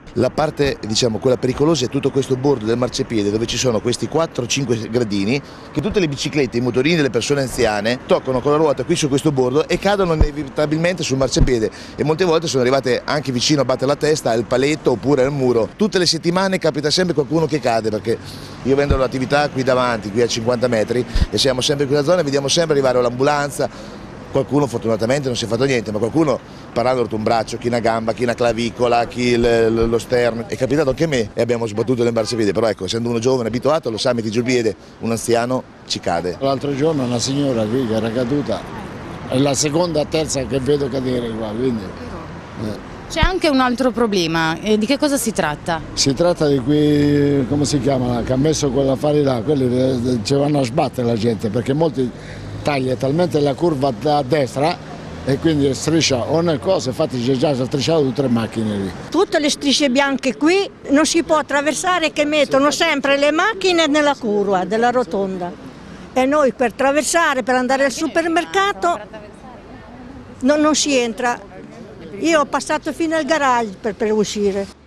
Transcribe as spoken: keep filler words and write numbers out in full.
La parte, diciamo, quella pericolosa è tutto questo bordo del marciapiede dove ci sono questi quattro cinque gradini che tutte le biciclette, i motorini delle persone anziane toccano con la ruota qui su questo bordo e cadono inevitabilmente sul marciapiede e molte volte sono arrivate anche vicino a battere la testa al paletto oppure al muro. Tutte le settimane capita sempre qualcuno che cade, perché io vendo l'attività qui davanti, qui a cinquanta metri, e siamo sempre in quella zona e vediamo sempre arrivare l'ambulanza. Qualcuno fortunatamente non si è fatto niente, ma qualcuno parlando ha rotto un braccio, chi una gamba, chi una clavicola, chi lo sterno. È capitato anche a me e abbiamo sbattuto le marciapiede, però ecco, essendo uno giovane abituato, lo sa, metti giù il piede, un anziano ci cade. L'altro giorno una signora qui che era caduta, è la seconda, terza che vedo cadere qua, quindi... Eh. C'è anche un altro problema, eh, di che cosa si tratta? Si tratta di qui, come si chiama, che ha messo quell'affare là, quelli ci vanno a sbattere la gente, perché molti taglia talmente la curva da destra e quindi striscia ogni cosa, infatti c'è già strisciato tutte le macchine lì. Tutte le strisce bianche qui non si può attraversare, che mettono sempre le macchine nella curva della rotonda e noi per attraversare, per andare al supermercato non, non si entra. Io ho passato fino al garage per, per uscire.